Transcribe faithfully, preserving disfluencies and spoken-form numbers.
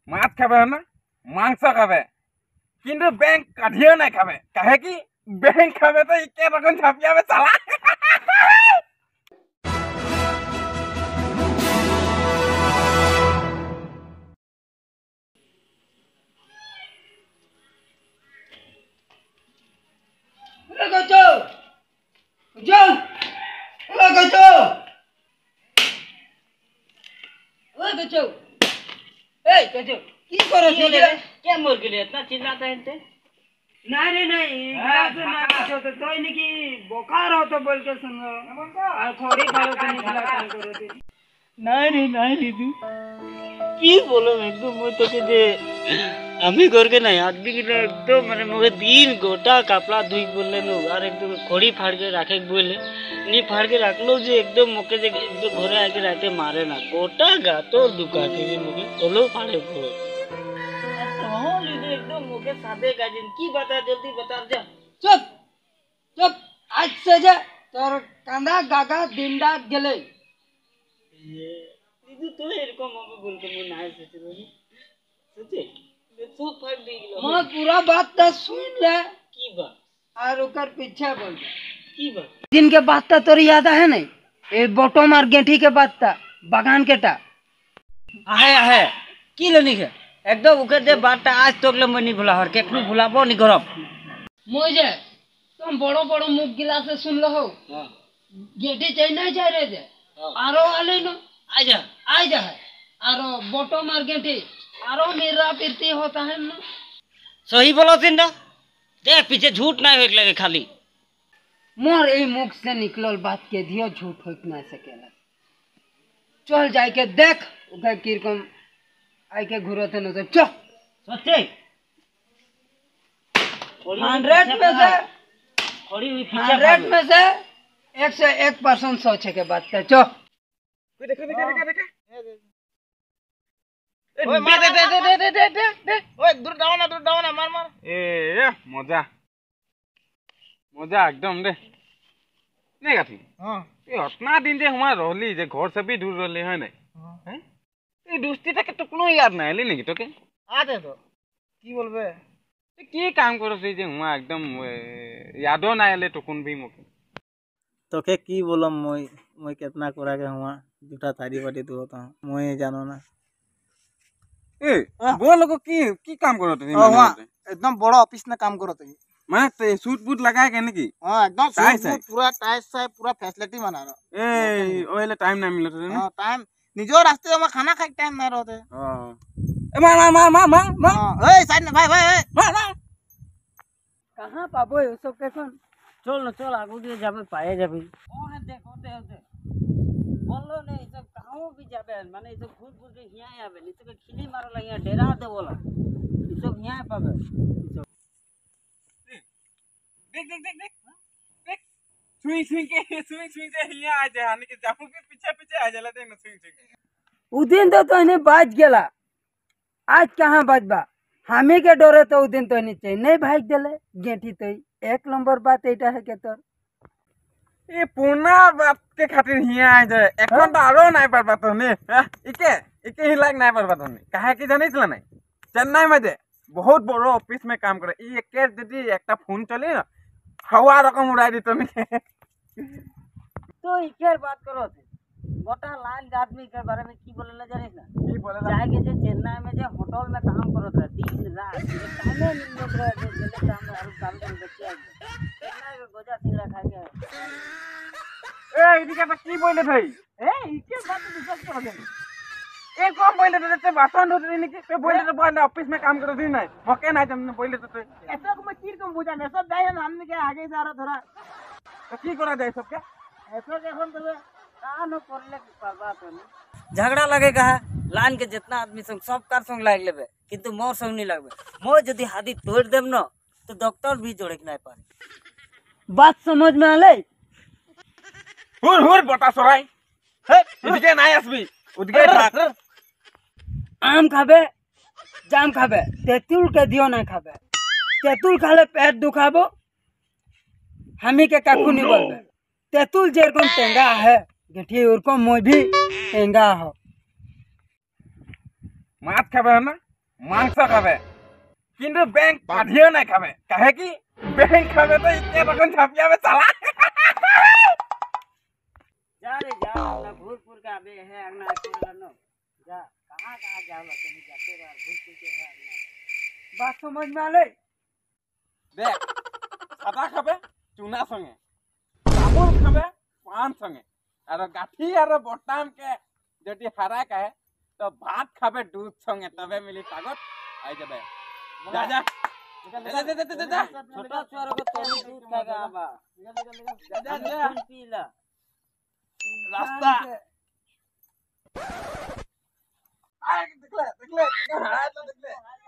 মাছ খাবে না মাংস খাবে কিন্তু ব্যাংক কাঠিও নাই খাবে কাহে কি ব্যাংক খাবে তো ইকে তখন ছাপিয়াবে চালা Gocho! John! Hello, Gocho! Hello, Gocho! Hey, Gocho! की करो चले क्या मोर के लिए इतना चिल्लाता है ते नहीं नहीं नहीं गिलास ना पूछो तो तो इन्हीं की बुखार हो तो बोल के सुनो और थोड़ी खाओ तो नहीं खिलाता करो थे नहीं नहीं नहीं दीदी की बोलो एकदम मैं तो के जे আমি করকে নাই আদমি গিলা একদম মানে মুখে দিন গোটা কাপড়া ধুই বললে নো আর একদম খড়ি ফাড়কে রাখে বললে নি ফাড়কে রাখলো যে একদম মুখে যে একদম ঘরে আগে রাতে মারে না গোটা গা তোর দুকা के मुझे ओलो फाड़े पड़े तो लीजिए एकदम मुझे सादे गाजिन की बता जल्दी बता जा चुप चुप आज से जा तोर कांदा गागा दिंडा गेले दीदी तो एरको मम्मी बोल के मैं नाय सोच रही सोचे मैं फाड़ दी मैं पूरा बात तो सुन ले की बात और ओकर पीछे बोल की बात दिन के बात तो तोर याद है नहीं ए बोटो मार गेंठी के बात था बागान के टा आहे आहे की लेनी है एकदम उके दे बात आज तक ले मनी भुला हर केकनु भुलाबो नि करब मोजे तुम बड़ो बड़ो मुख गिलास से सुन लो हो हां गेंठी चाहिए नहीं जा रहे थे आरो वाले नो आ जा आ जा आरो बोटो मार गेंठी आरो मेरा पीरती होता है ना सही बोलो सिंदा देख पीछे झूठ ना होक लगे खाली मोर ए मुख से निकलल बात के दियो झूठ होक ना सकेला चल जाए के देख उके किरकम आई के घुरत न तो चल सच्चे हंड्रेड में से खड़ी हुई पीछे हंड्रेड में से एक से एक परसेंट सोचे के बात है चल देखो देखो देखो देखो ओए मार दे दे दे दे दे दे दे ओए दूर जाओ ना दूर जाओ ना मार मार ए मजा मजा एकदम दे नहीं गाथी हां ए उतना दिन जे हुआ रहली जे घर से भी दूर रहले है नहीं हैं ए दोस्ती तक तो कोनो याद ना आले नहीं तोके आ दे तो की बोलबे ते की काम करो से जे हुआ एकदम यादो ना आले तो कोन भी मोके तोके की बोलम मोय मोय कितना करा के हुआ जूठा थारी बाटी तो होता मोय जानो ना ए बोल लोग की की काम करो तुम हां एकदम बड़ा ऑफिस में काम करो तुम मैं ते सूट बूट लगा के नहीं हां एकदम सूट पूरा टाइट से पूरा फैसिलिटी बना रहा ए ओले टाइम ना मिलत रे हां टाइम निजो रास्ते में खाना खाए टाइम ना रहते हां ए मार मार मार मार मार ए साइड में भाई भाई मार मार कहां पाबो ये सब कैसन चल ना चल आगू दिए जाबे पाए जाबे ओ है देख होते होते बोलो ने ई सब कहां भी जाबे माने ई सब खुद खुद के हिया आबे नी तो खिली मारला हिया डेरा दे बोला ई सब हिया पाबे देख देख देख देख देख स्विंग स्विंग के स्विंग स्विंग से हिया आ जा यानी कि जाफू के पीछे पीछे आ जाला देख ना स्विंग स्विंग उ दिन तो तोने बाज गेला आज कहां बजबा हमी के डरे तो उ दिन तो नीचे नहीं भाग देले गेंठी तो एक नंबर बात एटा है के तोर ए पूर्णा बात के खातिर हिया आ जाए এখন তো আরো নাই পারবা তো নে ইকে ইকে হিলাক নাই পারবা তো কাহে কি জানিছলা নাই চেন্নাই में बहुत बड़ो ऑफिस में काम करे ई एक यदि একটা फोन चले ना हवा रकम उड़ा दी तुम तो इकेर बात करो गोटा लाइन आदमी के बारे में की बोलेला जानिस ना की बोलेला जाए के जे चेन्नई में जे होटल में काम करत रहे दिन रात टाइमे नहीं मिलत रहे जे चले काम में और काम कर बच्चे चेन्नई में गोजा सिंगड़ा खा के ए इदिके तो की बोले भाई ए इके बात विश्वास करो दे ए कम बोले तो ते भाषण दो दिन की ते बोले तो बोले ऑफिस में काम करो दिन नहीं मौके ना तुमने बोले तो ऐसा को मैं चीर कम बुझा नहीं सब जाए हमने के आगे जा रहा थोड़ा तो की करा जाए सब क्या ऐसा के हम तो का न करले परवा तो झगड़ा लगेगा है लाइन के जितना आदमी संग सब कार संग लाग लेबे किंतु मोर संग नहीं लगबे मोर यदि हादी तोड़ देम न तो डॉक्टर भी जोड़े के नहीं पारे बात समझ में आले हुर हुर बता सराय हे इदिके नाही आसबी उदगे आम खाबे जाम खाबे तेतुल के दियो नहीं खाबे तेतुल खाले पेट दुखाबो हमी के काकू नहीं बोलबे तेतुल जेरकम टेंगा है गेठी उरको मोय भी टेंगा हो माछ खाबे ना মাংস খাবে কিন্তু বেংক কাঁধিও নাই খাবে কাহে কি বেংক খাবে তো ইকে তখন ছাপিয়াবে চালা जा रे जा अपना भूलपुर का बे है अगना करनो जा कहां कहां जाओ तुम जाते रहो भूलपुर के है अगना बात समझ में आले দেখ সাদা খাবে চুনা সঙ্গে চাউল খাবে পান সঙ্গে আর গাঠি আর বটাম কে যদি হারা কাহে তো ভাত খাবে দুধ সঙ্গে তবে মিলি পাগত আই যাবে যা যা যা যা যা যা যা छोटा छोरा को तो दूध खाएगा आबा যা যা যা खून पीला রাস্তা আয় দেখলে দেখলে হারা তো দেখলে